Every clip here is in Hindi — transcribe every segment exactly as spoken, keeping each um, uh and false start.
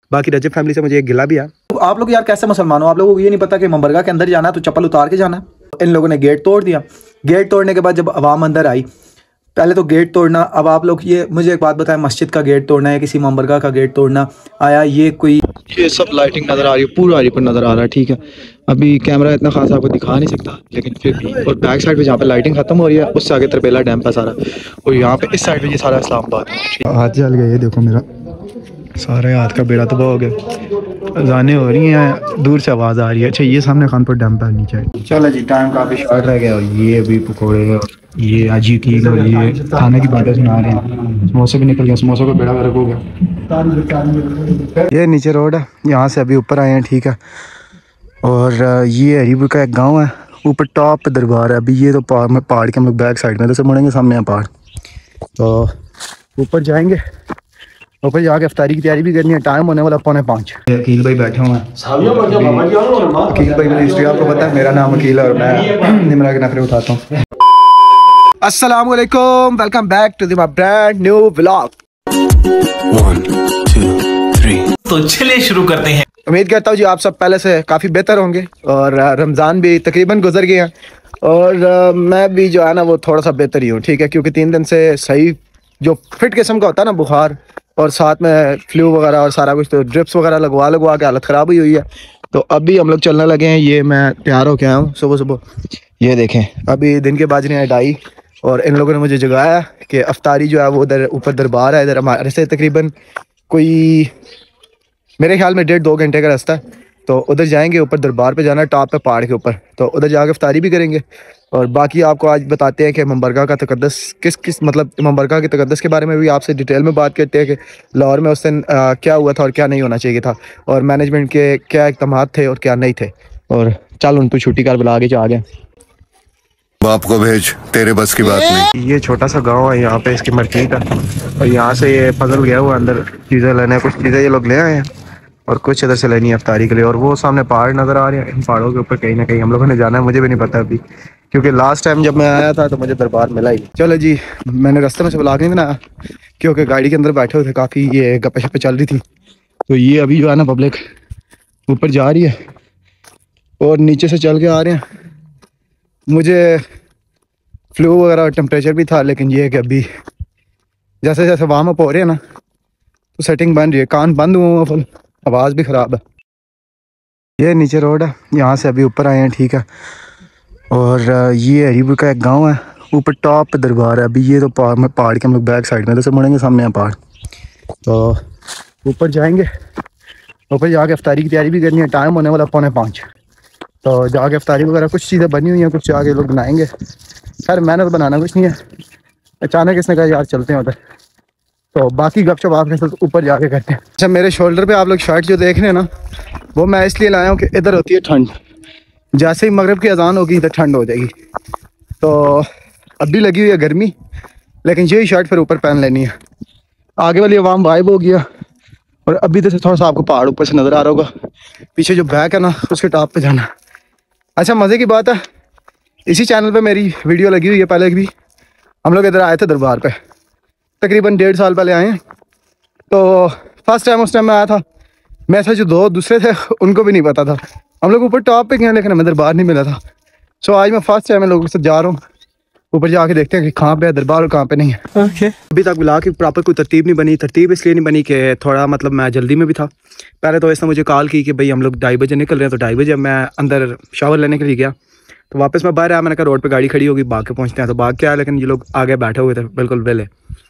बाकी रजब फैमिली से मुझे एक गिला भी है। तो आप लोग यार कैसे मुसलमान हो, आप लोगों को ये नहीं पता कि ममबरगा के अंदर जाना है तो चप्पल उतार के जाना है। इन लोगों ने गेट तोड़ दिया। गेट तोड़ने के बाद जब आवाम अंदर आई, पहले तो गेट तोड़ना, अब आप लोग ये मुझे एक बात बताएं, मस्जिद का गेट तोड़ना है किसी ममबरगा का गेट तोड़ना आया, ये कोई ये सब लाइटिंग नज़र आ रही है, पूरा पर नज़र आ रहा है, ठीक है। अभी कैमरा इतना खास आपको दिखा नहीं सकता, लेकिन फिर भी। और बैक साइड पे जहाँ पे लाइटिंग खत्म हो रही है उससे आगे तरबेला डैम का सारा, और यहाँ पे इस साइड पे ये सारा इस्लामाबाद है। हाथ जल गया, ये देखो मेरा सारे हाथ का बेड़ा तबाह हो गया। अजानें हो रही हैं, दूर से आवाज़ आ रही है। अच्छा ये सामने खानपुर डैम पर नीचे। चलो जी, टाइम काफ़ी शॉर्ट रह गया। और ये अभी पकौड़े और ये अजी की और ये खाने की बातें सुना रहे हैं। समोसे भी निकल गए, समोसों का बेड़ा गर्क हो गया। ये नीचे रोड है, यहाँ से अभी ऊपर आए हैं, ठीक है। और ये हरीपुर का एक गांव है, ऊपर टॉप पे दरबार है। अभी ये तो पहाड़ पहाड़ के हम लोग बैक साइड में तो से मुड़ेंगे, सामने है पहाड़, तो ऊपर जाएंगे। ऊपर जाके इफ्तारी की तैयारी भी करनी है। टाइम होने वाला पौने पाँच। अकील भाई बैठे हुए हैं। अकील भाई मेरी हिस्ट्री आपको पता है, मेरा नाम अकील है और मैं निमरा के नखरे उठाता हूँ। अस्सलाम वालेकुम, welcome back to my brand new vlog. One two three तो चलिए शुरू करते हैं। उम्मीद करता हूँ जी आप सब पहले से काफ़ी बेहतर होंगे और रमज़ान भी तकरीबन गुजर गए हैं और मैं भी जो है ना वो थोड़ा सा बेहतर ही हूँ, ठीक है। क्योंकि तीन दिन से सही जो फिट किस्म का होता है ना बुखार और साथ में फ्लू वगैरह और सारा कुछ, तो ड्रिप्स वगैरह लगवा लगवा के हालत ख़राब हुई हुई है। तो अभी हम लोग चलने लगे हैं। ये मैं तैयार होके आया हूँ सुबह सुबह, ये देखें अभी दिन के बज रहे हैं ढाई और इन लोगों ने मुझे जगाया कि अफ्तारी जो है वो उधर ऊपर दरबार है। इधर हमारे से तकरीबन कोई मेरे ख्याल में डेढ़ दो घंटे का रास्ता है, तो उधर जाएंगे। ऊपर दरबार पे जाना है, टॉप पे पहाड़ के ऊपर, तो उधर जाकर इफ्तारी भी करेंगे। और बाकी आपको आज बताते हैं कि ममबरगा का तकद्दस किस किस मतलब ममबरगा के तकद्दस के बारे में भी आपसे डिटेल में बात करते हैं कि लाहौर में उस दिन क्या हुआ था और क्या नहीं होना चाहिए था, और मैनेजमेंट के क्या इक़दाम थे और क्या नहीं थे। और चल उन तो छुट्टी कर बुला के जा गए। बाप को भेज, तेरे बस की बात नहीं। ये छोटा सा गांव है, यहाँ पे इसकी मार्केट है और यहाँ से ये फजल गया हुआ अंदर चीज़ें लेने। कुछ चीज़ें ये लोग ले आए हैं और कुछ इधर से लेनी है इफ्तारी के लिए। और वो सामने पहाड़ नज़र आ रहे हैं, इन पहाड़ों के ऊपर कहीं ना कहीं हम लोगों ने जाना है। मुझे भी नहीं पता अभी, क्योंकि लास्ट टाइम जब मैं आया था तो मुझे दरबार मिला ही। चलो जी, मैंने रास्ते में से ब्लॉग नहीं बनाया क्योंकि गाड़ी के अंदर बैठे हुए थे, काफ़ी ये गप्पे शप्पे चल रही थी। तो ये अभी जो है ना पब्लिक ऊपर जा रही है और नीचे से चल के आ रहे हैं। मुझे फ्लू वगैरह और टेम्परेचर भी था, लेकिन ये है कि अभी जैसे जैसे वार्म अप हो रहे हैं ना तो सेटिंग बन रही है। कान बंद हुआ फुल, आवाज़ भी ख़राब है। ये नीचे रोड है, यहाँ से अभी ऊपर आए हैं, ठीक है। और ये हरीपुर का एक गांव है, ऊपर टॉप पे दरबार है। अभी ये तो पहाड़ पहाड़ के हम लोग बैक साइड में तो से मुड़ेंगे, सामने है पहाड़, तो ऊपर जाएंगे। ऊपर जाके इफ्तारी की तैयारी भी करनी है। टाइम होने वाला पौने पाँच, तो जाके इफ्तारी वगैरह कुछ चीज़ें बनी हुई हैं, कुछ जाके लोग बनाएंगे। खैर मेहनत बनाना कुछ नहीं है, अचानक इसने कहा यार चलते हैं उधर, तो बाकी गपशप आपके साथ ऊपर जाके करते हैं। अच्छा, मेरे शोल्डर पे आप लोग शर्ट जो देख रहे हैं ना, वो मैं इसलिए लाया हूँ कि इधर होती है ठंड, जैसे ही मगरिब की अजान होगी इधर ठंड हो जाएगी। तो अभी लगी हुई है गर्मी, लेकिन यही शर्ट फिर ऊपर पहन लेनी है। आगे वाली आवाम वाइब हो गया और अभी तो थोड़ा सा आपको पहाड़ ऊपर से नज़र आ रहा होगा, पीछे जो बैक है ना उसके टॉप पे जाना। अच्छा, मज़े की बात है, इसी चैनल पे मेरी वीडियो लगी हुई है पहले भी। हम लोग इधर आए थे दरबार पे, तकरीबन डेढ़ साल पहले आए हैं। तो फर्स्ट टाइम उस टाइम में आया था मैं, ऐसा जो दो दूसरे थे उनको भी नहीं पता था। हम लोग ऊपर टॉप पे गए लेकिन हमें दरबार नहीं मिला था। सो आज मैं फर्स्ट टाइम लोगों के साथ जा रहा हूँ, ऊपर जाके देखते हैं कि कहाँ पे है दरबार और कहाँ पे नहीं है। okay. अभी तक बुला के प्रॉपर कोई तरतीब नहीं बनी। तरतीब इसलिए नहीं बनी कि थोड़ा मतलब मैं जल्दी में भी था। पहले तो इसने मुझे कॉल की कि भाई हम लोग ढाई बजे निकल रहे हैं, तो ढाई बजे मैं अंदर शावर लेने के लिए गया, तो वापस मैं बाहर आया। मैंने कहा रोड पे गाड़ी खड़ी होगी, भाग के पहुंचते हैं, तो भाग के आया, लेकिन ये लोग आगे बैठे हुए थे बिल्कुल वेले।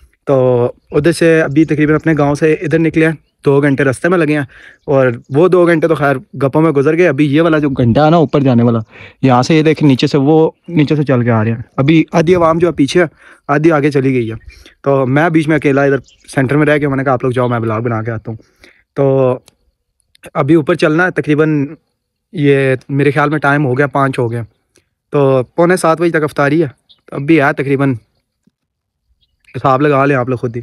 तो उधर से अभी तकरीबन अपने गांव से इधर निकले हैं, दो घंटे रास्ते में लगे हैं और वो दो घंटे तो खैर गप्पों में गुजर गए। अभी ये वाला जो घंटा है ना ऊपर जाने वाला, यहाँ से ये देखें नीचे से वो नीचे से चल के आ रहे हैं। अभी आधी आवाम जो है पीछे है, आधी आगे चली गई है, तो मैं बीच में अकेला इधर सेंटर में रह के मैंने कहा आप लोग जाओ, मैं ब्लॉग बना के आता हूँ। तो अभी ऊपर चलना है, तकरीबन ये मेरे ख्याल में टाइम हो गया पाँच हो गया, तो पौने सात बजे तक अफ्तारी है। तो अभी है तकरीबन, हिसाब लगा लें आप लोग खुद ही।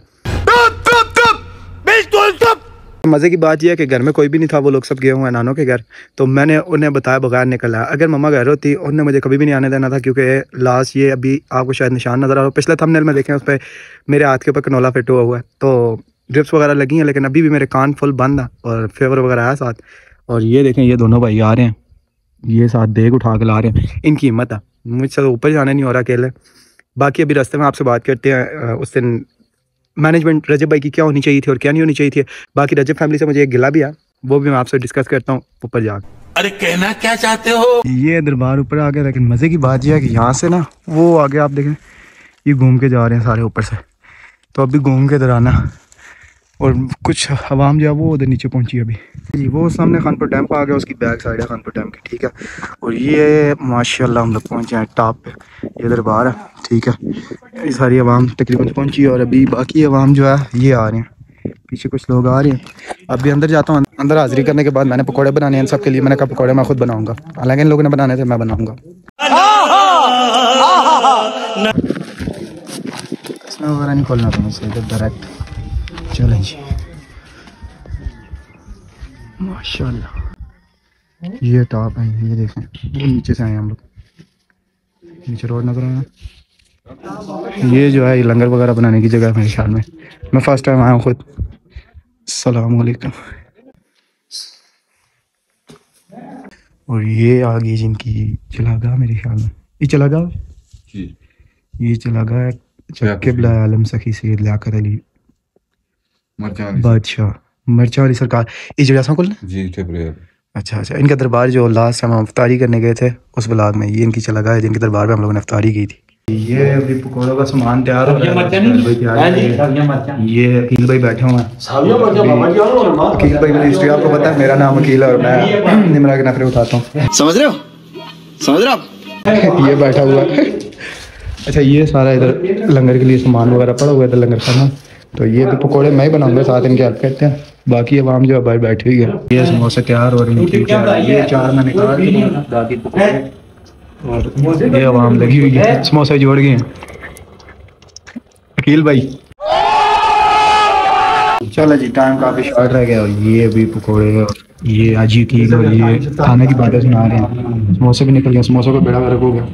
मज़े की बात यह है कि घर में कोई भी नहीं था, वो लोग सब गए हुए हैं नानों के घर, तो मैंने उन्हें बताया बगैर निकला। अगर मम्मा घर होती उन्होंने मुझे कभी भी नहीं आने देना था, क्योंकि लास्ट ये अभी आपको शायद निशान नज़र आ रहा हो, पिछले थंबनेल में देखें उस पर मेरे हाथ के ऊपर कनोला फिट हुआ हुआ है। तो ड्रिप्स वगैरह लगी हैं, लेकिन अभी भी मेरे कान फुल बंद है और फेवर वगैरह है साथ। और ये देखें, ये दोनों भाई आ रहे हैं, ये साथ देग उठा के ला रहे हैं। इनकी हिम्मत है, मुझसे तो ऊपर जाना नहीं हो रहा अकेले। बाकी अभी रास्ते में आपसे बात करते हैं उस दिन मैनेजमेंट रजब भाई की क्या होनी चाहिए थी और क्या नहीं होनी चाहिए थी। बाकी रजब फैमिली से मुझे एक गिला भी है, वो भी मैं आपसे डिस्कस करता हूँ ऊपर जाकर। अरे कहना क्या चाहते हो? ये दरबार ऊपर आ गया, लेकिन मज़े की बात यह है कि यहाँ से ना वो आगे आप देखें, ये घूम के जा रहे हैं सारे ऊपर से। तो अभी घूम के इधर आना, और कुछ आवाम जो है वो उधर नीचे पहुंची अभी जी। वो सामने खानपुर डैम आ गया, उसकी बैक साइड है खानपुर डैम की, ठीक है। और ये माशाल्लाह हम लोग पहुंचे हैं टॉप पे, ये दरबार है, ठीक है। ये सारी आवाम तकरीबन पहुंची है और अभी बाकी आवाम जो है ये आ रहे हैं, पीछे कुछ लोग आ रहे हैं। अभी अंदर जाता हूँ, अंदर हाजिरी करने के बाद मैंने पकौड़े बनाने हैं सबके लिए। मैंने कहा पकौड़े मैं खुद बनाऊँगा, हालांकि इन लोगों ने बनाने थे, मैं बनाऊँगा। वगैरह नहीं खोलना था मुझसे, इधर डायरेक्ट चलें जी। माशाल्लाह ये टॉप है, ये देखें, वो नीचे से आए हम लोग, नीचे रोड नजर आया। ये जो है ये लंगर वगैरह बनाने की जगह है मेरे ख्याल में, मैं फर्स्ट टाइम आया हूँ खुद। अस्सलाम वालेकुम। और ये आ गई जिनकी चलागा मेरे ख्याल में, ये चलागा ये चलागा किबला आलम सखी सैयद लियाकत अली बादशाह मरचा वाली सरकार इस जगह से जी। अच्छा अच्छा, इनका दरबार जो लास्ट टाइम हम इफ्तारी करने गए थे उस ब्लॉग में, ये इनकी चलागा है जिनके दरबार में हम लोगों ने इफ्तारी की थी। ये अभी पकौड़ों का सामान तैयार हो रहा है। ये अकील भाई बैठे हुए हैं। अकील भाई मेरी हिस्ट्री आपको पता है, मेरा नाम अकील है और मैं निमरा के नखरे उठाता हूँ, समझ रहे हो समझ रहे हो ये बैठा हुआ है। अच्छा, ये सारा इधर लंगर के लिए सामान वगैरह पड़ा हुआ है, इधर लंगर खाना। तो ये तो पकौड़े मैं ही बनाऊंगा, साथ इनके हेल्प करते हैं। बाकी आवाम जो है बाहर बैठी हुई है। ये समोसे तैयार हो रही है, ये चार मैंने काट दिए और ये आवाम लगी हुई है, समोसे जोड़ गए हैं। अकील भाई चलो जी, टाइम काफी शॉर्ट रह गया। और ये अभी पकौड़े और ये आजी अकील और ये खाने की बातें सुना रहे हैं। समोसे भी निकल गए, समोसों का बेड़ा गर्क हो गया।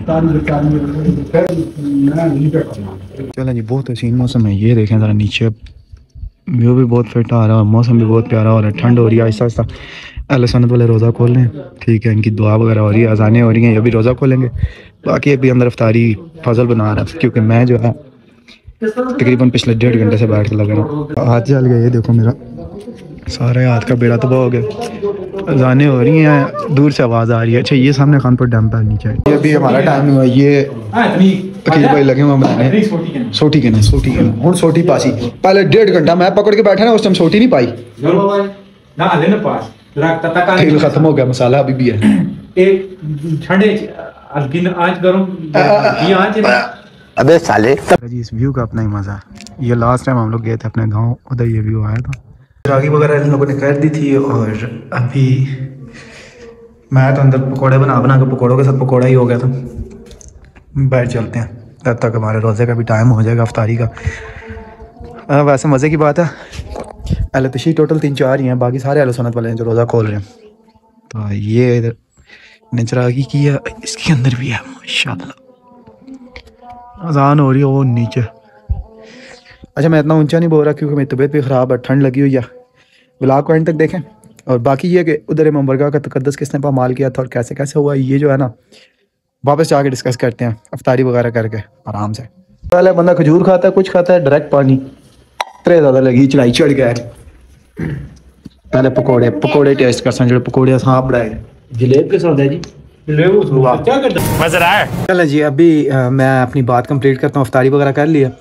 चलो जी, बहुत हसीन मौसम है, ये देखें जरा नीचे व्यू भी बहुत फिट आ रहा है, मौसम भी बहुत प्यारा हो रहा है, ठंड हो रही है आहिस्ता आहिस्ता। अहले सुन्नत वाले रोज़ा खोल रहे हैं, ठीक है, इनकी दुआ वगैरह हो रही है, अज़ानें हो रही हैं, ये भी रोज़ा खोलेंगे। बाकी अभी अंदर इफ्तारी फजल बना रहा है, क्योंकि मैं जो है तकरीबन पिछले डेढ़ घंटे से बैठ के लग रहा हूँ। हाथ जल गया, ये देखो मेरा सारे हाथ का बेड़ा तबाह हो गया। अज़ानें हो रही हैं, दूर से आवाज़ आ रही है। अच्छा, ये सामने खानपुर डैम पर नीचे है, ये भी हमारा टाइम हुआ। ये अकील भाई लगे हुए बनाने सोटी के ना सोटी के हूँ सोटी पासी। पहले डेढ़ घंटा मैं पकड़ के बैठा ना, उस टाइम सोटी नहीं पाई, तेल खत्म हो गया, मसाला अभी भी है। अबे साले जी, इस व्यू का अपना ही मजा है। ये लास्ट टाइम हम लोग गए थे अपने गांव, उधर ये व्यू आया था। रागी वगैरह इन लोगों ने कर दी थी और अभी मैं तो अंदर पकौड़े बना बना के पकौड़ों के साथ पकौड़ा ही हो गया था। बैठ चलते हैं, तब तक हमारे रोज़े का भी टाइम हो जाएगा इफ्तारी का। आ, वैसे मज़े की बात है, अहले तशी टोटल तीन चार ही हैं, बाकी सारे अहले सुन्नत वाले हैं जो रोज़ा खोल रहे हैं। तो ये इधर निचरागी की है, इसके अंदर भी है माशाल्लाह। अजान हो रही है वो नीचे। अच्छा, मैं इतना ऊंचा नहीं बोल रहा क्योंकि मेरी तबीयत भी ख़राब है, ठंड लगी हुई है। व्लॉग को एंड तक देखें। और बाकी ये कि उधर इमाम बरगाह का तकद्दस किसने पामाल किया था और कैसे कैसे हुआ, ये जो है ना वापस जाके डिस्कस करते हैं इफ्तारी वगैरह करके आराम से। पहले बंदा खजूर खाता है, कुछ खाता है, डायरेक्ट पानी त्रे ज़्यादा लगी, चढ़ाई चढ़ गया। पहले पकौड़े पकौड़े टेस्ट कर सकते, जो पकौड़े सांप बढ़ाए जलेब के साथ है जी। चलो जी, अभी आ, मैं अपनी बात कंप्लीट करता हूँ। इफ्तारी वगैरह कर लिया।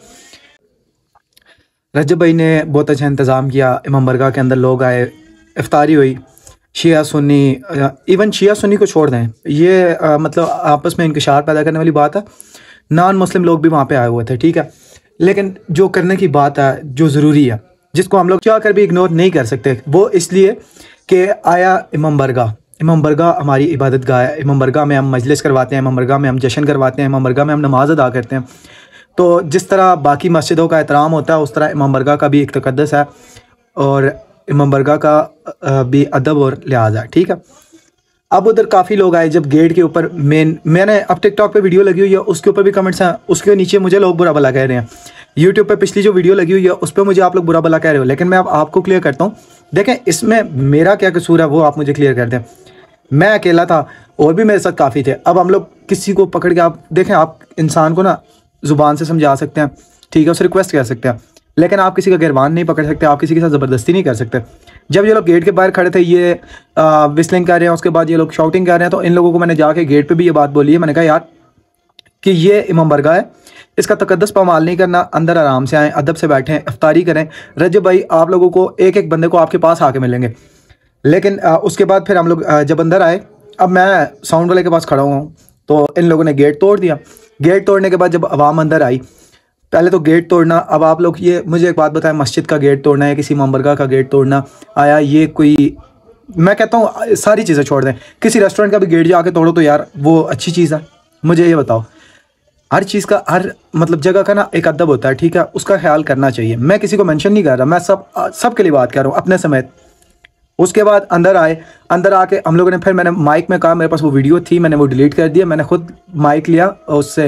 रजब भाई ने बहुत अच्छा इंतज़ाम किया, इमाम बरगाह के अंदर लोग आए, इफ्तारी हुई। शिया सुन्नी, इवन शिया सुन्नी को छोड़ दें, ये आ, मतलब आपस में इंकशार पैदा करने वाली बात है। नॉन मुस्लिम लोग भी वहाँ पे आए हुए थे, ठीक है। लेकिन जो करने की बात है, जो ज़रूरी है, जिसको हम लोग चाह कर भी इग्नोर नहीं कर सकते, वो इसलिए कि आया इमाम बरगाह। इमाम बरगाह हमारी इबादत गाह है। इमाम बरगाह में हम मजलिस करवाते हैं, इमाम बरगाह में हम जश्न करवाते हैं, इमाम बरगाह में हम नमाज अदा करते हैं। तो जिस तरह बाकी मस्जिदों का एहतराम होता है, उस तरह इमाम बरगाह का भी एक तकद्दस है और इमाम बरगाह का भी अदब और लिहाज है, ठीक है। अब उधर काफ़ी लोग आए जब गेट के ऊपर मेन, मैंने अब टिकटॉक पे वीडियो लगी हुई है, उसके ऊपर भी कमेंट्स हैं, उसके नीचे मुझे लोग बुरा भला कह रहे हैं यूट्यूब पे पिछली जो वीडियो लगी हुई है उस पर मुझे आप लोग बुरा भला कह रहे हो, लेकिन मैं अब आपको क्लियर करता हूँ। देखें इसमें मेरा क्या कसूर है वो आप मुझे क्लियर कर दें। मैं अकेला था और भी मेरे साथ काफ़ी थे। अब हम लोग किसी को पकड़ के, आप देखें आप इंसान को ना ज़ुबान से समझा सकते हैं, ठीक है, उसे रिक्वेस्ट कर सकते हैं, लेकिन आप किसी का गिरबान नहीं पकड़ सकते, आप किसी के साथ ज़बरदस्ती नहीं कर सकते। जब ये लोग गेट के बाहर खड़े थे, ये विस्लिंग कर रहे हैं, उसके बाद ये लोग शाउटिंग कर रहे हैं, तो इन लोगों को मैंने जाके गेट पे भी ये बात बोली है। मैंने कहा यार कि ये इमाम बरगाह है, इसका तकद्दस पामाल नहीं करना, अंदर आराम से आएँ, अदब से बैठें, इफ्तारी करें। रजब भाई आप लोगों को एक एक बंदे को आपके पास आके मिलेंगे। लेकिन आ, उसके बाद फिर हम लोग आ, जब अंदर आए, अब मैं साउंड वाले के पास खड़ा हुआ हूँ, तो इन लोगों ने गेट तोड़ दिया। गेट तोड़ने के बाद जब आवाम अंदर आई, पहले तो गेट तोड़ना, अब आप लोग ये मुझे एक बात बताएं, मस्जिद का गेट तोड़ना है, किसी इमाम बरगाह का गेट तोड़ना आया, ये कोई, मैं कहता हूँ सारी चीज़ें छोड़ दें, किसी रेस्टोरेंट का भी गेट जाके तोड़ो तो यार वो अच्छी चीज़ है। मुझे ये बताओ, हर चीज़ का, हर मतलब जगह का ना एक अदब होता है, ठीक है, उसका ख्याल करना चाहिए। मैं किसी को मेंशन नहीं कर रहा, मैं सब सब के लिए बात कर रहा हूँ, अपने समेत। उसके बाद अंदर आए, अंदर आके हम लोगों ने, फिर मैंने माइक में कहा, मेरे पास वो वीडियो थी, मैंने वो डिलीट कर दिया, मैंने खुद माइक लिया, उससे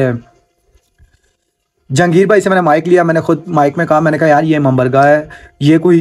जहांगीर भाई से मैंने माइक लिया, मैंने खुद माइक में कहा, मैंने कहा यार ये इमाम बरगाह है, ये कोई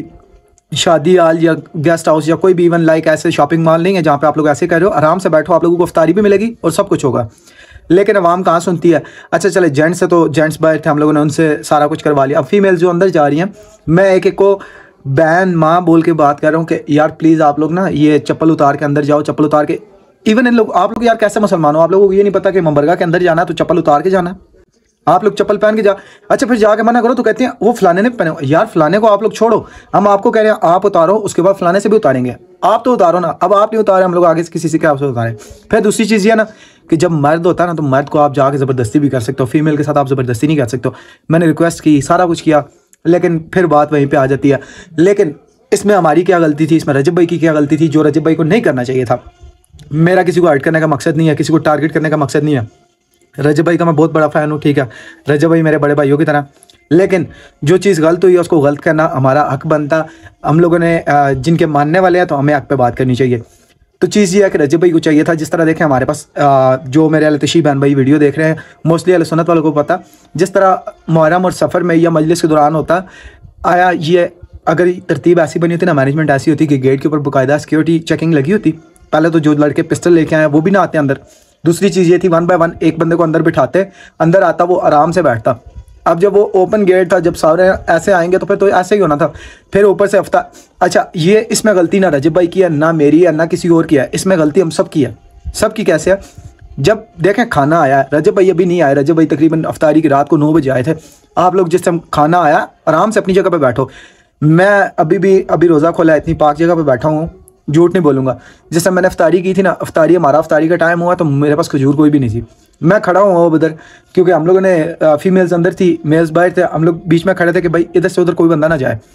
शादी हाल या गेस्ट हाउस या कोई भी इवन लाइक ऐसे शॉपिंग मॉल नहीं है जहाँ पे आप लोग ऐसे कर रहे हो। आराम से बैठो, आप लोगों को इफ्तारी भी मिलेगी और सब कुछ होगा। लेकिन अवाम कहाँ सुनती है। अच्छा चले, जेंट्स से तो जेंट्स बाहर थे, हम लोगों ने उनसे सारा कुछ करवा लिया। अब फीमेल जो अंदर जा रही हैं, मैं एक एक को बहन माँ बोल के बात कर रहा हूँ कि यार प्लीज़ आप लोग ना ये चप्पल उतार के अंदर जाओ, चप्पल उतार के। इवन इन लोग, आप लोग यार कैसे मुसलमान हो, आप लोगों को ये नहीं पता कि इमाम बरगाह के अंदर जाना है तो चप्पल उतार के जाना है। आप लोग चप्पल पहन के जा, अच्छा फिर जाके मना करो तो कहते हैं वो फलाने ने पहने। यार फलाने को आप लोग छोड़ो, हम आपको कह रहे हैं आप उतारो, उसके बाद फलाने से भी उतारेंगे। आप तो उतारो ना, अब आप नहीं उतारे, हम लोग आगे से किसी से क्या आपसे उतारें। फिर दूसरी चीज़ ये ना कि जब मर्द होता है ना, तो मर्द को आप जाके ज़बरदस्ती भी कर सकते हो, फीमेल के साथ आप ज़बरदस्ती नहीं कर सकते हो। मैंने रिक्वेस्ट की, सारा कुछ किया, लेकिन फिर बात वहीं पर आ जाती है। लेकिन इसमें हमारी क्या गलती थी, इसमें रजब भाई की क्या गलती थी, जो रजब भाई को नहीं करना चाहिए था। मेरा किसी को हर्ट करने का मकसद नहीं है, किसी को टारगेट करने का मकसद नहीं है। रजब भाई का मैं बहुत बड़ा फ़ैन हूँ, ठीक है, रजब भाई मेरे बड़े भाइयों की तरह। लेकिन जो चीज़ गलत हुई है उसको गलत करना हमारा हक बनता। हम लोगों ने जिनके मानने वाले हैं तो हमें हक पे बात करनी चाहिए। तो चीज़ ये है कि रजब भाई को चाहिए था, जिस तरह देखें हमारे पास जो मेरे अलतशी बहन भाई वीडियो देख रहे हैं, मोस्टली अहले सुन्नत वालों को पता, जिस तरह मुहर्रम और सफ़र में या मजलिस के दौरान होता आया, ये अगर तरतीब ऐसी बनी होती ना, मैनेजमेंट ऐसी होती कि गेट के ऊपर बाकायदा सिक्योरिटी चेकिंग लगी होती। पहले तो जो लड़के पिस्टल लेके आए वो भी ना आते अंदर। दूसरी चीज़ ये थी, वन बाय वन एक बंदे को अंदर बिठाते, अंदर आता, वो आराम से बैठता। अब जब वो ओपन गेट था, जब सारे ऐसे आएंगे तो फिर तो ऐसे ही होना था। फिर ऊपर से हफ्ता, अच्छा ये इसमें गलती ना रजब भाई की है, ना मेरी है, ना किसी और की है, इसमें गलती हम सब की है। सब की कैसे है, जब देखें खाना आया, रजब भाई अभी नहीं आए, रजब भाई तकरीबन अफ्तारी की रात को नौ बजे आए थे। आप लोग जिस टाइम खाना आया, आराम से अपनी जगह पर बैठो। मैं अभी भी अभी रोज़ा खोला, इतनी पाक जगह पर बैठा हूँ, झूठ नहीं बोलूँगा। जिस टाइम मैंने अफ्तारी की थी ना, अफ्तारी हमारा अफ्तारी का टाइम हुआ तो मेरे पास खजूर कोई भी नहीं थी। मैं खड़ा हुआ उधर, क्योंकि हम लोगों ने फीमेल्स अंदर थी, मेल्स बाहर थे, हम लोग बीच में खड़े थे कि भाई इधर से उधर कोई बंदा ना जाए।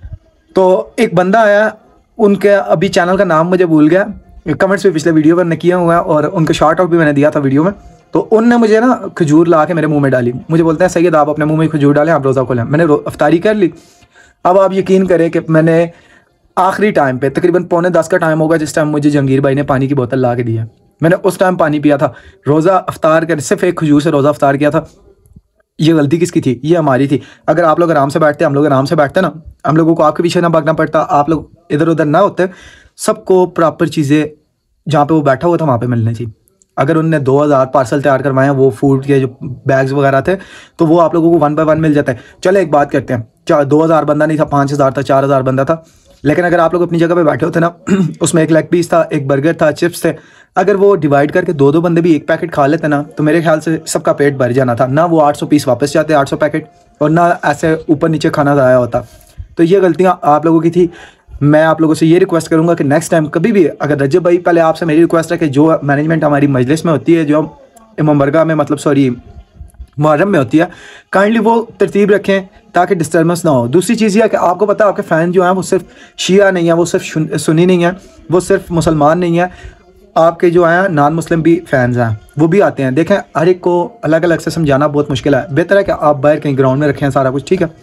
तो एक बंदा आया, उनके अभी चैनल का नाम मुझे भूल गया, कमेंट्स पे पिछले वीडियो पर ने किया हुआ है, और उनका शॉर्ट आउट भी मैंने दिया था वीडियो में। तो उनने मुझे ना खजूर ला के मेरे मुँह में डाली। मुझे बोलते हैं सैयद आप अपने मुँह में खजूर डालें, आप रोज़ा खोलें। मैंने अफ्तारी कर ली। अब आप यकीन करें कि मैंने आखिरी टाइम पे, तकरीबन पौने दस का टाइम होगा जिस टाइम मुझे जहांगीर भाई ने पानी की बोतल ला के दी है, मैंने उस टाइम पानी पिया था। रोज़ा अफ्तार कर, सिर्फ एक खजूर से रोज़ा अफ्तार किया था। ये गलती किसकी थी, ये हमारी थी। अगर आप लोग आराम से बैठते, हम लोग आराम से बैठते ना, हम लोगों को आपके पीछे ना भागना पड़ता, आप लोग इधर उधर ना होते, सबको प्रॉपर चीज़ें जहाँ पे वो बैठा हुआ था वहाँ पे मिलनी थी। अगर उनने दो हज़ार पार्सल तैयार करवाए हैं, वो फूड के जो बैग्स वगैरह थे, तो वो आप लोगों को वन बाय वन मिल जाता है। चलो एक बात करते हैं, चार दो हज़ार बंदा नहीं था, पाँच हज़ार था, चार हज़ार बंदा था, लेकिन अगर आप लोग अपनी जगह पे बैठे होते ना, उसमें एक लेग पीस था, एक बर्गर था, चिप्स थे, अगर वो डिवाइड करके दो दो बंदे भी एक पैकेट खा लेते ना, तो मेरे ख्याल से सबका पेट भर जाना था। ना वो आठ सौ पीस वापस जाते, आठ सौ पैकेट, और ना ऐसे ऊपर नीचे खाना ज़ाया होता। तो ये गलतियाँ आप लोगों की थी। मैं आप लोगों से ये रिक्वेस्ट करूंगा कि नेक्स्ट टाइम कभी भी अगर रजब भाई, पहले आपसे मेरी रिक्वेस्ट है कि जो मैनेजमेंट हमारी मजलिस में होती है, जो इमाम बरगाह में, मतलब सॉरी मुहर्रम में होती है, काइंडली वो तरतीब रखें ताकि डिस्टर्बेंस ना हो। दूसरी चीज़ ये है कि आपको पता है आपके फ़ैन जो हैं वो सिर्फ शिया नहीं है, वो सिर्फ सुन्नी नहीं है, वो सिर्फ मुसलमान नहीं है, आपके जो हैं नॉन मुस्लिम भी फैंस हैं, वो भी आते हैं। देखें हर एक को अलग अलग से समझाना बहुत मुश्किल है, बेहतर है कि आप बाहर कहीं ग्राउंड में रखें सारा कुछ, ठीक है।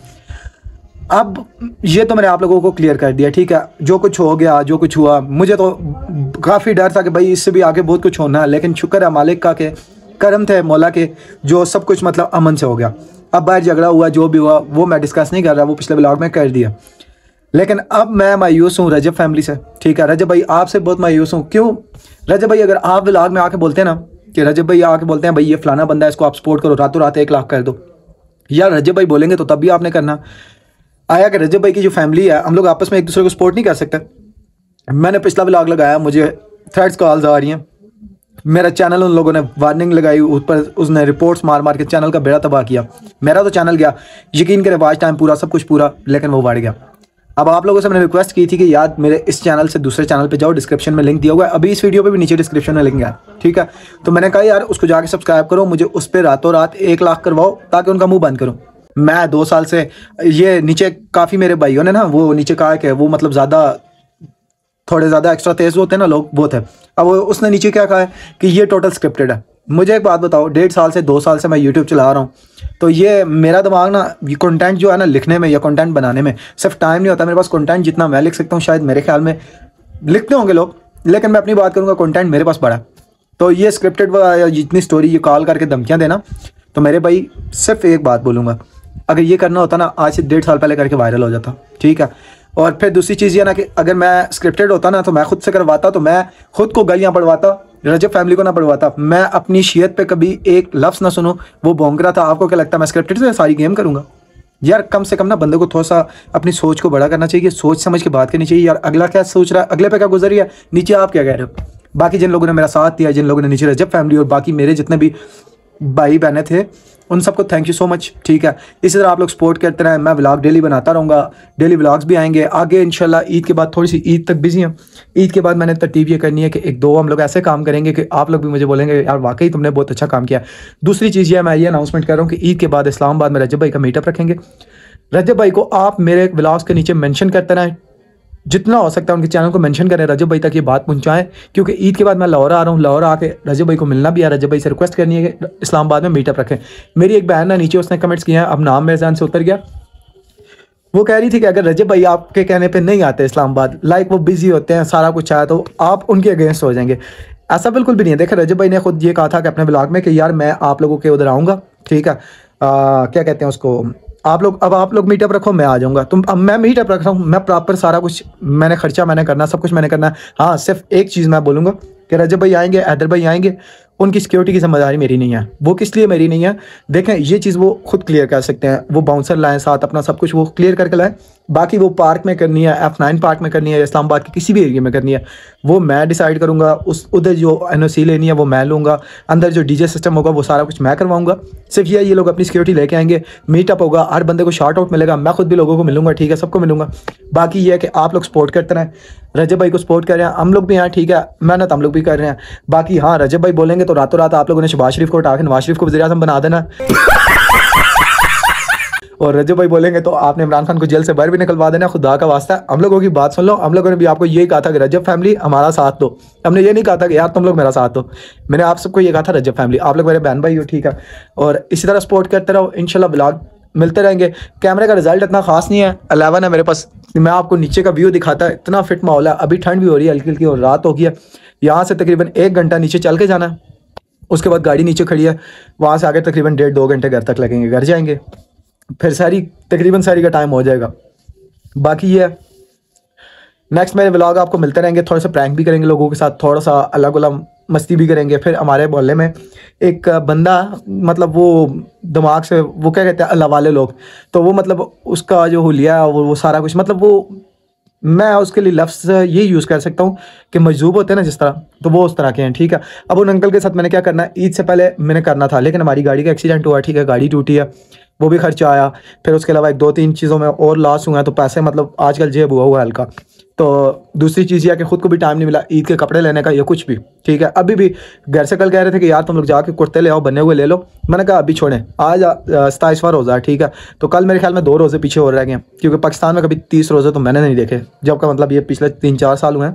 अब ये तो मैंने आप लोगों को क्लियर कर दिया, ठीक है। जो कुछ हो गया, जो कुछ हुआ, मुझे तो काफ़ी डर था कि भाई इससे भी आगे बहुत कुछ होना है, लेकिन शुक्र है मालिक का कि करम थे मौला के, जो सब कुछ मतलब अमन से हो गया। अब बाहर झगड़ा हुआ, जो भी हुआ वो मैं डिस्कस नहीं कर रहा, वो पिछले ब्लॉग में कर दिया। लेकिन अब मैं मायूस हूँ रजब फैमिली से, ठीक है। रजब भाई आपसे बहुत मायूस हूँ। क्यों रजब भाई, अगर आप ब्लॉग में आके बोलते हैं ना कि रजब भाई आके बोलते हैं भाई ये फलाना बंदा है, इसको आप सपोर्ट करो, रातों रात एक लाख कर दो, यार रजब भाई बोलेंगे तो तब भी आपने करना। आया कि रजब भाई की जो फैमिली है, हम लोग आपस में एक दूसरे को सपोर्ट नहीं कर सकते। मैंने पिछला ब्लॉग लगाया, मुझे थ्रेड्स कॉल्स आ रही हैं, मेरा चैनल उन लोगों ने वार्निंग लगाई, उस पर उसने रिपोर्ट्स मार मार के चैनल का बेड़ा तबाह किया। मेरा तो चैनल गया, यकीन करें वाच टाइम पूरा, सब कुछ पूरा, लेकिन वो बढ़ गया। अब आप लोगों से मैंने रिक्वेस्ट की थी कि यार मेरे इस चैनल से दूसरे चैनल पे जाओ, डिस्क्रिप्शन में लिंक दिया हुआ है, अभी इस वीडियो पे भी नीचे डिस्क्रिप्शन में लिंक है, ठीक है। तो मैंने कहा यार उसको जाके सब्सक्राइब करो, मुझे उस पर रातों रात एक लाख करवाओ ताकि उनका मुंह बंद करूँ। मैं दो साल से ये नीचे काफ़ी मेरे भाइयों ने ना वो नीचे कहा कि वो मतलब ज़्यादा थोड़े ज़्यादा एक्स्ट्रा तेज होते हैं ना लोग, वो थे। अब वो उसने नीचे क्या कहा है कि ये टोटल स्क्रिप्टेड है। मुझे एक बात बताओ, डेढ़ साल से दो साल से मैं यूट्यूब चला रहा हूँ, तो ये मेरा दिमाग ना ये कंटेंट जो है ना लिखने में या कंटेंट बनाने में सिर्फ टाइम नहीं होता मेरे पास। कंटेंट जितना मैं लिख सकता हूँ शायद मेरे ख्याल में लिखते होंगे लोग, लेकिन मैं अपनी बात करूँगा, कंटेंट मेरे पास बड़ा। तो ये स्क्रिप्टेड या जितनी स्टोरी ये कॉल करके धमकियाँ देना, तो मेरे भाई सिर्फ एक बात बोलूँगा, अगर ये करना होता ना आज से डेढ़ साल पहले करके वायरल हो जाता, ठीक है। और फिर दूसरी चीज़ ये ना कि अगर मैं स्क्रिप्टेड होता ना तो मैं खुद से करवाता, तो मैं खुद को गालियाँ पढ़वाता, रजब फैमिली को ना पढ़वाता। मैं अपनी शियत पे कभी एक लफ्ज़ ना सुनो, वो भौंक रहा था। आपको क्या लगता है मैं स्क्रिप्टेड से सारी गेम करूँगा? यार कम से कम ना बंदे को थोड़ा सा अपनी सोच को बड़ा करना चाहिए, सोच समझ के बात करनी चाहिए। यार अगला क्या सोच रहा है, अगले पे क्या गुजरी है, नीचे आप क्या कह रहे हो। बाकी जिन लोगों ने मेरा साथ दिया, जिन लोगों ने नीचे रजब फैमिली और बाकी मेरे जितने भी भाई बहनें थे, उन सबको थैंक यू सो मच, ठीक है। इसी तरह आप लोग सपोर्ट करते रहें, मैं व्लॉग डेली बनाता रहूँगा, डेली व्लॉग्स भी आएंगे आगे इंशाल्लाह। ईद के बाद थोड़ी सी ईद तक बिजी हैं, ईद के बाद मैंने तरतीब ये करनी है कि एक दो हम लोग ऐसे काम करेंगे कि आप लोग भी मुझे बोलेंगे यार वाकई तुमने बहुत अच्छा काम किया। दूसरी चीज़ ये मैं ये अनाउंसमेंट कर रहा हूँ कि ईद के बाद इस्लामाबाद में रजब भाई का मीटअप रखेंगे। रजब भाई को आप मेरे व्लॉग्स के नीचे मेंशन करते रहें, जितना हो सकता है उनके चैनल को मेंशन करें, रजब भाई तक ये बात पहुंचाएं, क्योंकि ईद के बाद मैं लाहौर आ रहा हूँ। लाहौर आके रजब भाई को मिलना भी है, रजब भाई से रिक्वेस्ट करनी है कि इस्लामाबाद में मीटअप रखें। मेरी एक बहन ना नीचे उसने कमेंट्स किए हैं, अब नाम मेरे ज़हन से उतर गया, वो कह रही थी कि अगर रजब भाई आपके कहने पर नहीं आते इस्लामाबाद, लाइक वो बिजी होते हैं, सारा कुछ आया, तो आप उनके अगेंस्ट हो जाएंगे। ऐसा बिल्कुल भी नहीं है। देखिए रजब भाई ने खुद ये कहा था कि अपने ब्लॉग में कि यार मैं आप लोगों के उधर आऊँगा, ठीक है, क्या कहते हैं उसको, आप लोग अब आप लोग मीटअप रखो, मैं आ जाऊंगा। तुम अब मैं मीटअप रख रहा हूँ, मैं प्रॉपर सारा कुछ मैंने खर्चा मैंने करना, सब कुछ मैंने करना। हाँ सिर्फ एक चीज़ मैं बोलूँगा कि रजब भाई आएंगे, हैदर भाई आएंगे, उनकी सिक्योरिटी की जिम्मेदारी मेरी नहीं है। वो किस लिए मेरी नहीं है, देखें ये चीज़ वो खुद क्लियर कर सकते हैं, वो बाउंसर लाएँ साथ, अपना सब कुछ वो क्लियर करके लाएँ। बाकी वो पार्क में करनी है, एफ नाइन पार्क में करनी है, इस्लामाबाद के किसी भी एरिया में करनी है, वो मैं डिसाइड करूँगा। उस उधर जो एन ओ सी लेनी है वो मैं लूँगा, अंदर जो डी जे सिस्टम होगा वो सारा कुछ मैं करवाऊँगा। सिर्फ ये ये लोग अपनी सिक्योरिटी लेके आएंगे, मीटअप होगा, हर बंदे को शार्ट आउट मिलेगा, मैं खुद भी लोगों को मिलूँगा, ठीक है, सबको मिलूँगा। बाकी ये है कि आप लोग सपोर्ट करते रहें, रजब भाई को सपोर्ट कर रहे हैं, हम लोग भी यहाँ, ठीक है, मेहनत हम लोग भी कर रहे हैं। बाकी हाँ रजब भाई बोलेंगे तो रातों रात आप लोगों ने शहबाज शरीफ को उठा के नवाज शरीफ को वज़ीर आज़म बना देना और रजब भाई बोलेंगे तो आपने इमरान खान को जेल से बाहर भी निकलवा देना। खुदा का वास्ता हम लोगों की बात सुन लो, हम लोगों ने भी आपको यही कहा था कि रजब फैमिली हमारा साथ दो। हमने ये नहीं कहा था कि यार तुम लोग मेरा साथ दो, मैंने आप सबको ये कहा था रजब फैमिली आप लोग मेरे बहन भाई हो, ठीक है। और इसी तरह सपोर्ट करते रहो, इंशाल्लाह ब्लॉग मिलते रहेंगे। कैमरे का रिजल्ट इतना खास नहीं है, अलेवन है मेरे पास, मैं आपको नीचे का व्यू दिखाता है, इतना फिट माहौल है। अभी ठंड भी हो रही है हल्की हल्की और रात हो गई है। यहाँ से तकरीबन एक घंटा नीचे चल के जाना है, उसके बाद गाड़ी नीचे खड़ी है, वहाँ से आगे तकरीबन डेढ़ दो घंटे घर तक लगेंगे, घर जाएंगे, फिर सारी तकरीबन सारी का टाइम हो जाएगा। बाकी ये नेक्स्ट मेरे व्लॉग आपको मिलते रहेंगे, थोड़ा सा प्रैंक भी करेंगे लोगों के साथ, थोड़ा सा अलग अलग मस्ती भी करेंगे। फिर हमारे मोहल्ले में एक बंदा मतलब वो दिमाग से वो क्या कहते हैं अल्लाह वाले लोग, तो वो मतलब उसका जो हुलिया है वो वो सारा कुछ मतलब वो मैं उसके लिए लफ्ज़ ये यूज़ कर सकता हूँ कि मजजूब होते हैं ना जिस तरह, तो वो उस तरह के हैं, ठीक है। अब उन अंकल के साथ मैंने क्या करना है, ईद से पहले मैंने करना था, लेकिन हमारी गाड़ी का एक्सीडेंट हुआ, ठीक है, गाड़ी टूटी है, वो भी खर्चा आया। फिर उसके अलावा एक दो तीन चीज़ों में और लॉस हुआ है, तो पैसे मतलब आजकल जेब हुआ हुआ है हल्का। तो दूसरी चीज़ यह कि ख़ुद को भी टाइम नहीं मिला ईद के कपड़े लेने का या कुछ भी, ठीक है। अभी भी घर से कल कह रहे थे कि यार तुम लोग जाके कुर्ते ले आओ, बने हुए ले लो, मैंने कहा अभी छोड़ें, आज सताईसवां रोज़ा है, ठीक है। तो कल मेरे ख्याल में दो रोज़े पीछे हो रह गए, क्योंकि पाकिस्तान में कभी तीस रोज़े तो मैंने नहीं देखे, जब का मतलब ये पिछले तीन चार साल हुए हैं।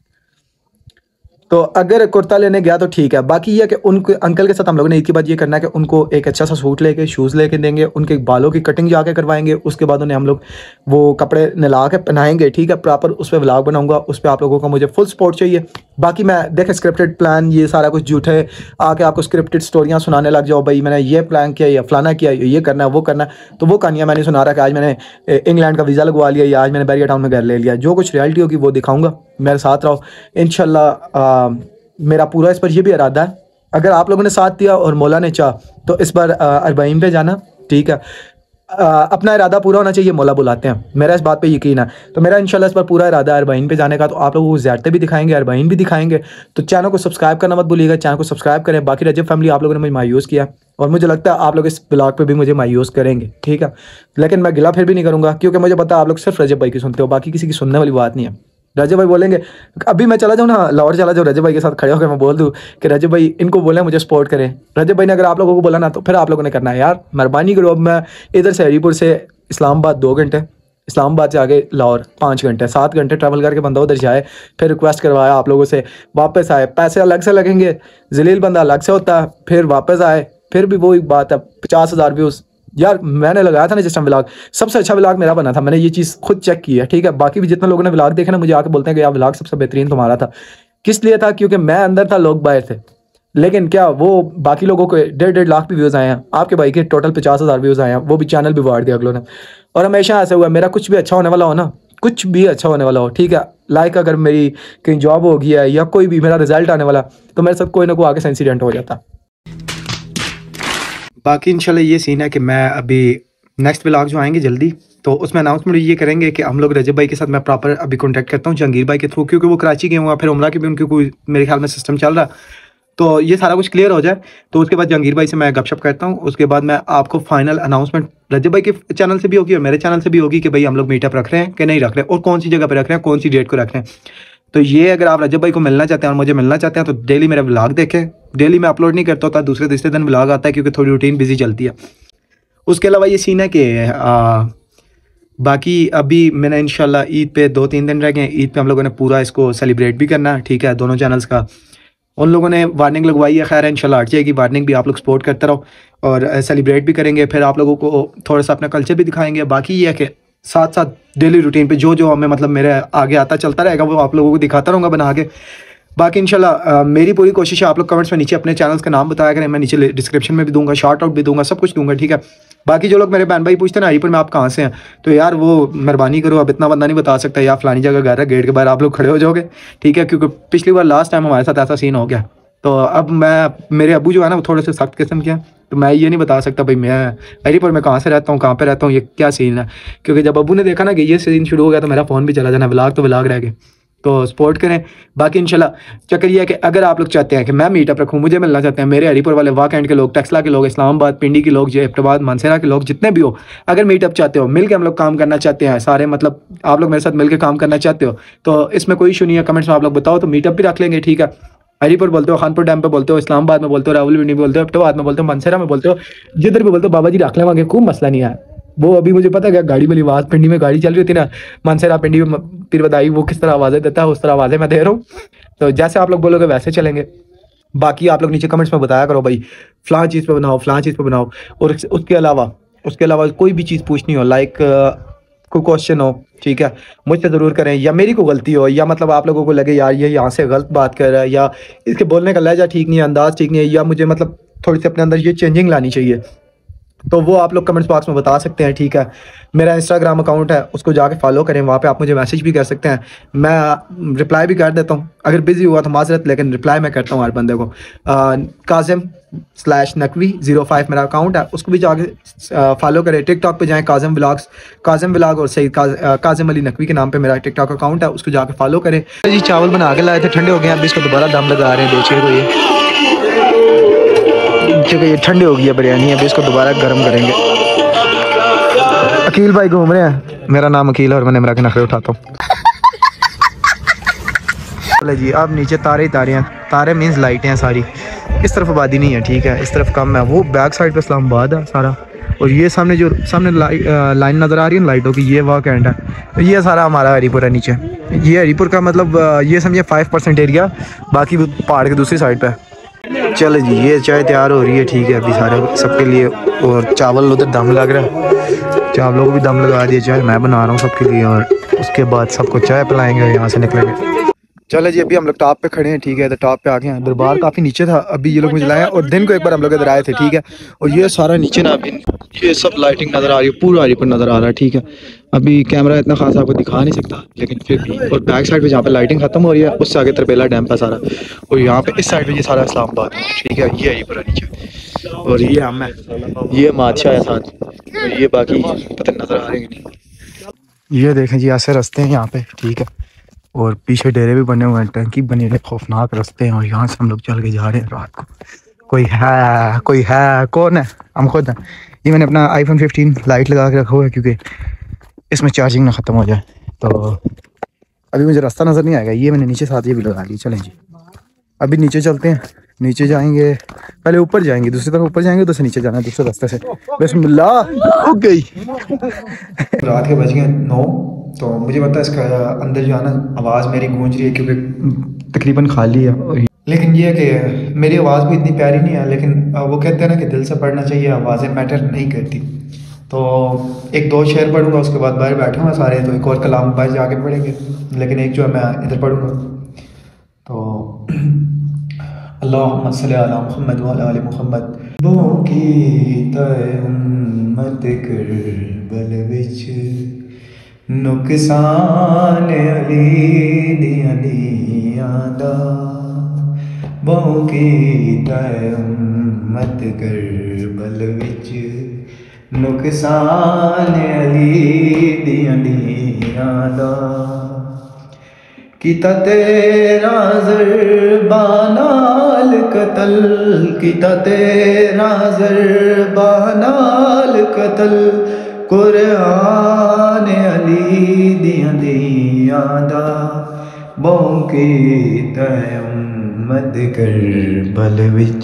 तो अगर कुर्ता लेने गया तो ठीक है। बाकी ये कि उनके अंकल के साथ हम लोगों ने ईद के बाद ये करना है कि उनको एक अच्छा सा सूट लेके शूज़ लेके देंगे, उनके बालों की कटिंग जाके करवाएंगे, उसके बाद उन्हें हम लोग वो कपड़े नला के पहनाएंगे, ठीक है, प्रॉपर उस पर व्लॉग बनाऊंगा, उस पर आप लोगों का मुझे फुल सपोर्ट चाहिए। बाकी मैं देखें स्क्रिप्टेड प्लान ये सारा कुछ झूठ है, आके आपको स्क्रिप्टेड स्टोरियाँ सुनाने लग जाओ, भाई मैंने ये प्लान किया या फलाना किया, ये करना है वो करना है, तो वो कहानियाँ मैंने सुना रहा कि आज मैंने इंग्लैंड का वीज़ा लगवा लिया या आज मैंने बैरिया टाउन में घर ले लिया। जो कुछ रियलिटी होगी वो दिखाऊँगा, मेरे साथ रहो इंशाल्लाह। मेरा पूरा इस पर यह भी इरादा है, अगर आप लोगों ने साथ दिया और मौला ने चाह तो इस बार अरबाइन पे जाना, ठीक है। आ, अपना इरादा पूरा होना चाहिए, मौला बुलाते हैं, मेरा इस बात पे यकीन है। तो मेरा इंशाल्लाह इस बार पूरा इरादा है अरबाइन पे जाने का। तो आप लोगों को ज़ियारतें भी दिखाएंगे, अरबाइन भी दिखाएंगे। तो चैनल को सब्सक्राइब करना मत भूलिएगा, चैनल को सब्सक्राइब करें। बाकी रजब फैमिली आप लोगों ने मुझे मायूस किया और मुझे लगता है आप लोग इस ब्लॉग पे भी मुझे मायूस करेंगे, ठीक है। लेकिन मैं गिला फिर भी नहीं करूँगा, क्योंकि मुझे पता है आप लोग सिर्फ रजब भाई की सुनते हो, बाकी किसी की सुनने वाली बात नहीं है। रजब भाई बोलेंगे, अभी मैं चला जाऊँ ना लाहौर चला जाऊँ, रजब भाई के साथ खड़े होकर मैं बोल दूँ कि रजब भाई इनको बोले मुझे सपोर्ट करें। रजब भाई ने अगर आप लोगों को बोला ना तो फिर आप लोगों ने करना है, यार मेहरबानी करो। अब मैं इधर से हरीपुर से इस्लामाबाद दो घंटे, इस्लामाबाद से आगे लाहौर पाँच घंटे, सात घंटे ट्रैवल करके बंदा उधर जाए, फिर रिक्वेस्ट करवाया आप लोगों से, वापस आए, पैसे अलग से लगेंगे, जलील बंदा अलग से होता है, फिर वापस आए, फिर भी वही बात है, पचास हज़ार व्यूज़। यार मैंने लगाया था ना जिस टाइम व्लॉग, सबसे अच्छा व्लॉग मेरा बना था, मैंने ये चीज़ खुद चेक की है, ठीक है। बाकी भी जितने लोगों ने व्लॉग देखे ना मुझे आके बोलते हैं कि यार व्लॉग सबसे बेहतरीन तुम्हारा था। किस लिए था? क्योंकि मैं अंदर था, लोग बाहर थे। लेकिन क्या वो बाकी लोगों को डेढ़ डेढ़ लाख भी व्यूज़ आए हैं, आपके भाई के टोटल पचास हज़ार व्यूज़ आए हैं, वो भी चैनल भी वाड़ दिया अगलों ने। और हमेशा ऐसा हुआ, मेरा कुछ भी अच्छा होने वाला हो ना, कुछ भी अच्छा होने वाला हो, ठीक है, लाइक अगर मेरी कहीं जॉब हो गई है या कोई भी मेरा रिजल्ट आने वाला, तो मेरे साथ कोई ना कोई आगे से इंसिडेंट हो जाता। बाकी इंशाल्लाह ये सीन है कि मैं अभी नेक्स्ट व्लॉग जो आएंगे जल्दी, तो उसमें अनाउंसमेंट ये करेंगे कि हम लोग रजब भाई के साथ मैं प्रॉपर अभी कॉन्टैक्ट करता हूँ जहांगीर भाई के थ्रू, क्योंकि वो कराची गए हुआ, फिर उमरा के भी उनके कोई मेरे ख्याल में सिस्टम चल रहा। तो ये सारा कुछ क्लियर हो जाए तो उसके बाद जहांगीर भाई से मैं गपशप करता हूँ। उसके बाद मैं आपको फाइनल अनाउंसमेंट रजब भाई के चैनल से भी होगी और मेरे चैनल से भी होगी कि भाई हम लोग मीटअप रख रहे हैं कि नहीं रख रहे हैं, और कौन सी जगह पर रख रहे हैं, कौन सी डेट को रख रहे हैं। तो ये अगर आप रजब भाई को मिलना चाहते हैं और मुझे मिलना चाहते हैं तो डेली मेरा व्लॉग देखें। डेली मैं अपलोड नहीं करता होता, दूसरे तीसरे दिन व्लॉग आता है क्योंकि थोड़ी रूटीन बिजी चलती है। उसके अलावा ये सीन है कि आ, बाकी अभी मैंने इंशाल्लाह ईद पे दो तीन दिन रह गए, ईद पे हम लोगों ने पूरा इसको सेलिब्रेट भी करना है, ठीक है, दोनों चैनल्स का। उन लोगों ने वार्निंग लगवाई है, खैर इंशाल्लाह हट जाएगी वार्निंग भी, आप लोग सपोर्ट करते रहो और सेलिब्रेट भी करेंगे। फिर आप लोगों को थोड़ा सा अपना कल्चर भी दिखाएंगे। बाकी ये है कि साथ साथ डेली रूटीन पे जो जो हमें मतलब मेरे आगे आता चलता रहेगा वो आप लोगों को दिखाता रहूँगा बना के। बाकी इंशाल्लाह मेरी पूरी कोशिश है, आप लोग कमेंट्स में नीचे अपने चैनल्स का नाम बताया करें, मैं नीचे डिस्क्रिप्शन में भी दूंगा, शॉर्ट आउट भी दूंगा, सब कुछ दूंगा, ठीक है। बाकी जो लोग मेरे बहन भाई पूछते हैं ना हरीपुर में आप कहाँ से हैं, तो यार वो मेहरबानी करो, अब इतना बंदा नहीं बता सकता, या फलानी जगह घर है, गेट के बाहर आप लोग खड़े हो जाओगे, ठीक है, क्योंकि पिछली बार लास्ट टाइम हमारे साथ ऐसा सीन हो गया। तो अब मैं, मेरे अबू जो है ना वो थोड़े से सख्त किस्म के हैं, तो मैं ये नहीं बता सकता भाई मैं हरीपुर में कहाँ से रहता हूँ, कहाँ पे रहता हूँ, ये क्या सीन है, क्योंकि जब अबू ने देखा ना कि ये सीन शुरू हो गया तो मेरा फ़ोन भी चला जाना, व्लॉग तो व्लॉग रह गए। तो सपोर्ट करें। बाकी इंशाल्लाह चक्कर ये है कि अगर आप लोग चाहते हैं कि मैं मीटअप रखूँ, मुझे मिलना चाहते हैं, मेरे हरीपुर वाले वाक एंड के लोग, टक्सला के लोग, इस्लामाबाद पिंडी के लोग, जैफराबाद मानसरा के लोग, जितने भी हो, अगर मीटअप चाहते हो, मिल के हम लोग काम करना चाहते हैं सारे, मतलब आप लोग मेरे साथ मिल के काम करना चाहते हो तो इसमें कोई इशू नहीं है, कमेंट्स में आप लोग बताओ तो मीटअप भी रख लेंगे, ठीक है। हरीपुर बोलते हो, खानपुर डैम पे बोलते हो, इस्लामाबाद में बोलते हो, रावलपिंडी बोलते हो, इब्टाबाद में बोलते हो, मानसरा में बोलते हो, जिधर भी बोलते हो बाबा जी रख लेंगे, कोई मसला नहीं है। वो अभी मुझे पता है गाड़ी वाली आवाज़, पिंडी में गाड़ी चल रही थी ना, मानसरा पिंडी में पीर बदाई, वो किस तरह आवाज़ें देता है उस तरह आवाज़ें मैं दे रहा हूँ। तो जैसे आप लोग बोलोगे वैसे चलेंगे। बाकी आप लोग नीचे कमेंट्स में बताया करो भाई फ़लाँ चीज़ पे बनाओ, फ़लाँ चीज़ पे बनाओ, और उसके अलावा उसके अलावा कोई भी चीज़ पूछनी हो, लाइक कोई क्वेश्चन हो, ठीक है, मुझसे ज़रूर करें, या मेरी कोई गलती हो, या मतलब आप लोगों को लगे यार ये यहाँ से गलत बात कर रहा है, या इसके बोलने का लहजा ठीक नहीं है, अंदाज़ ठीक नहीं है, या मुझे मतलब थोड़ी सी अपने अंदर ये चेंजिंग लानी चाहिए, तो वो आप लोग कमेंट्स बॉक्स में बता सकते हैं, ठीक है। मेरा इंस्टाग्राम अकाउंट है, उसको जाके फॉलो करें, वहाँ पे आप मुझे मैसेज भी कर सकते हैं, मैं रिप्लाई भी कर देता हूँ, अगर बिजी हुआ तो माजरत, लेकिन रिप्लाई मैं करता हूँ हर बंदे को। Kazim slash Naqvi zero five मेरा अकाउंट है, उसको भी जाके फॉलो करें। टिकटॉक पे जाएँ, काजिम व्लॉग्स, काजिम व्लॉग और सईद काजिम अली नकवी के नाम पे मेरा टिकटॉक अकाउंट है, उसको जाके फॉलो करें। जी चावल बना के लाए थे, ठंडे हो गए, अभी इसको दोबारा दम लगा रहे हैं देखिए को, ये क्योंकि ये ठंडी हो गई है बिरयानी, अभी इसको दोबारा गर्म करेंगे। अकील भाई घूम रहे हैं, मेरा नाम अकील है और मैंने मेरा के नखरे उठाता हूँ। चले जी, अब नीचे तारे ही तारे हैं, तारे मीन्स लाइटें हैं सारी, इस तरफ आबादी नहीं है, ठीक है, इस तरफ कम है, वो बैक साइड पे इस्लामाबाद है सारा, और ये सामने जो सामने लाई, लाइन नज़र आ रही है लाइटों की, ये वाक एंड है, तो ये सारा हमारा हरीपुर है नीचे। ये हरीपुर का मतलब ये समझिए फाइव परसेंट एरिया, बाकी पहाड़ की दूसरी साइड पर। चलो जी, ये चाय तैयार हो रही है, ठीक है, अभी सारे सबके लिए, और चावल उधर दम लग रहा है, चावलों को भी दम लगा दिया, चाय मैं बना रहा हूँ सबके लिए, और उसके बाद सबको चाय पिलाएंगे और यहाँ से निकलेंगे। चलो जी, अभी हम लोग टॉप पे खड़े हैं, ठीक है। तो टॉप पे आ गए हैं। दरबार काफ़ी नीचे था, अभी ये लोग मुझे लाए हैं। और दिन को एक बार हम लोग इधर आए थे, ठीक है। और ये सारा नीचे ना अभी ये सब लाइटिंग नज़र आ रही है, पूरा पर नज़र आ रहा है, ठीक है। अभी कैमरा इतना खास आपको दिखा नहीं सकता, लेकिन फिर भी। और बैक साइड पे जहाँ पे लाइटिंग खत्म हो रही है, उससे आगे तरबेला डैम का सारा। और यहाँ पे इस साइड पे ये सारा इस्लामाबाद है, ठीक है। ये है ये पूरा नीचे, और ये हम है, ये मादशाह है साथ, और ये बाकी पता नज़र आ रहे हैं नहीं। ये देखें जी, ऐसे रास्ते हैं यहाँ पे, ठीक है। और पीछे डेरे भी बने हुए हैं, टंकी बनी हुई, खौफनाक रास्ते हैं। और यहाँ से हम लोग चल के जा रहे हैं रात को। कोई है कोई है कौन है? हम खुद हैं। ये मैंने अपना आईफोन फिफ्टीन लाइट लगा के रखा हुआ है, क्योंकि इसमें चार्जिंग ना ख़त्म हो जाए। तो अभी मुझे रास्ता नज़र नहीं आएगा, ये मैंने नीचे साथ ये भी लगा ली। चलें जी, अभी नीचे चलते हैं। नीचे जाएंगे, पहले ऊपर जाएंगे, दूसरी तरफ ऊपर जाएंगे, दूसरे नीचे जाना है दूसरे रास्ते से। बिस्मिल्लाह, हो गई। रात के बज गए नौ। तो मुझे पता है इसका अंदर जो है ना आवाज़ मेरी गूंज रही है, क्योंकि तकरीबन खाली है। लेकिन ये है कि मेरी आवाज़ भी इतनी प्यारी नहीं है, लेकिन वो कहते हैं ना कि दिल से पढ़ना चाहिए, आवाज़ें मैटर नहीं करती। तो एक दो शेर पढ़ूंगा, उसके बाद बाहर बैठे हुए सारे, तो एक और कलाम बाहर जाके पढ़ेंगे, लेकिन एक जो है मैं इधर पढ़ूंगा। तो अल्लाहुम्मा सल्ली अला मुहम्मद व अला आलि मुहम्मद। बो की तय उम्मत करबल विच नुकसान अली दियां दियां दा। बो की तय उम्मत करबल विच नुकसान अली दियां दियां दा। किता तेरा ज़रबानाल कतल, किता तेरा ज़रबानाल कतल, कुरआन अली दियां दियां दा। बौके तय उम्मत करबल विच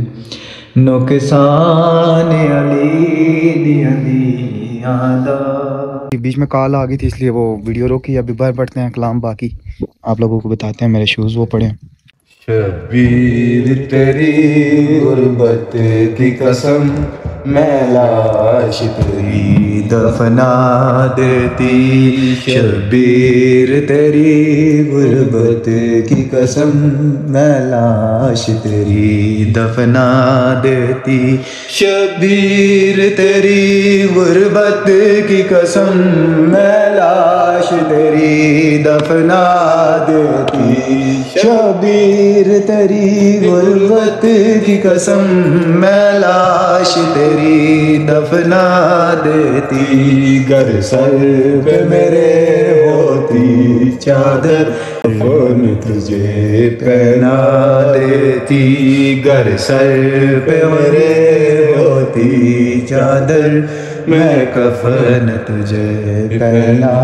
नुकसान अली दियां दियां दा। बीच में कॉल आ गई थी, इसलिए वो वीडियो रोकी। अभी बाहर पढ़ते हैं कलाम, बाकी आप लोगों को बताते हैं। मेरे शूज़ वो पढ़े। शबीर तेरी गुर्बत की कसम, मैं लाश तेरी दफना देती। शबीर तेरी गुर्बत की कसम, मैं लाश तेरी दफना देती। शबीर तेरी गुर्बत की कसम, मैं लाश तेरी दफना देती। शबीर तेरी गुर्बत की कसम, मैं लाश तेरी दफना देती। गर सर पे मेरे होती चादर, कफन तुझे पहना देती। गर सर पे मेरे होती चादर, मैं कफन तुझे पहना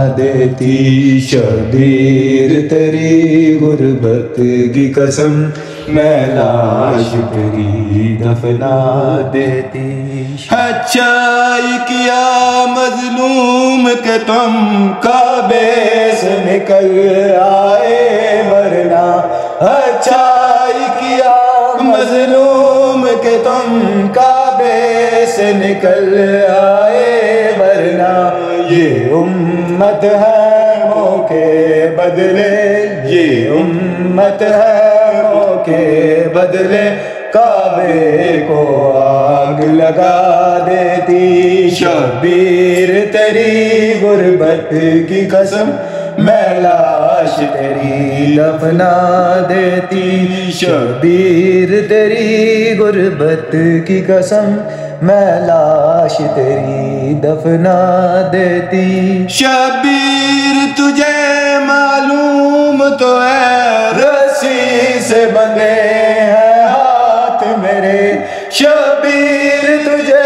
देती। शबीर तेरी गुर्बत की कसम, मैं लाश तेरी दफना देती। अच्छाई किया मजलूम के तुम काबे से निकल आए, वरना अच्छाई किया मजलूम के तुम काबे से निकल आए, वरना ये उम्मत है मौके बदले, ये उम्मत है मौके बदले, काबे को आग लगा देती। शबीर तेरी गुर्बत की कसम, मैं लाश तेरी दफना देती। शबीर तेरी गुर्बत की कसम, मैं लाश तेरी दफना देती। शबीर तुझे मालूम तो है, रस्सी से बंधे हैं हाथ मेरे। शबीर तुझे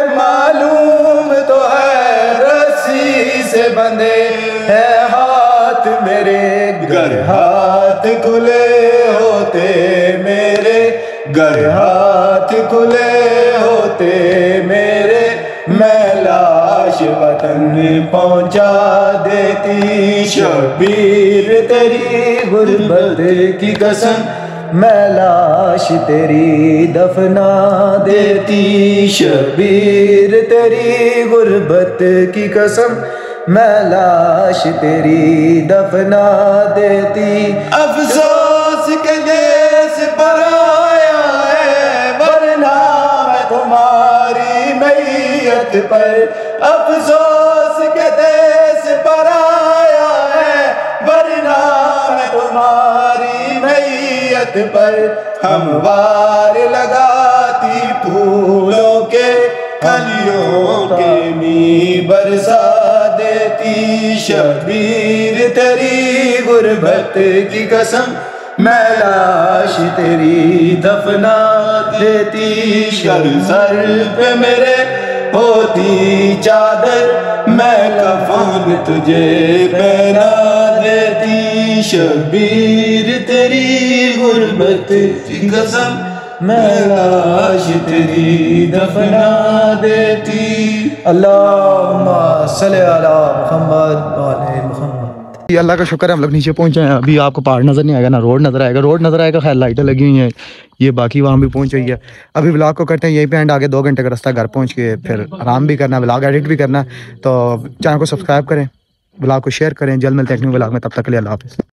मालूम तो है, रस्सी से बंधे हैं हाथ मेरे। गर हाथ खुले होते मेरे, गर हाथ खुले होते मेरे, मैं लाश वतन पहुंचा देती। शबीर तेरी गुर्बत की कसम, मैं लाश तेरी दफना देती। शबीर तेरी गुर्बत की कसम, मैं लाश तेरी दफना देती। अफसोस के देश पर आया है, वरना मैं तुम्हारी मैयत पर। अफसोस के देश पर आया है, वरना मैं तुम्हारी मैयत पर। हमवार लगाती फूलों के कलियों के मी बरसा देती। शबीर तेरी गुर्बत की कसम, मैं लाश तेरी दफना देती। सर सर पे मेरे होती चादर, मैं कफन तुझे पहना देती। शबीर तेरी गुर्बत की कसम, मैं लाश तेरी दफना देती। अल्लाहुम्मा सल्ली अला मुहम्मद व आले मुहम्मद। अल्लाह का शुक्र है हम लोग नीचे पहुंचे हैं। अभी आपको पहाड़ नज़र नहीं आएगा, ना रोड नज़र आएगा। रोड नज़र आएगा, खैर लाइटें लगी हुई हैं ये, बाकी वहाँ भी पहुंच गई है। अभी व्लॉग को करते हैं यहीं पे एंड, आगे दो घंटे का रास्ता, घर पहुंच के फिर आराम भी करना है, व्लॉग एडिट भी करना है। तो चैनल को सब्सक्राइब करें, व्लॉग को शेयर करें। जल्द मिलते हैं एक न्यू व्लॉग में, तब तक के लिए अल्लाह हाफ़िज़।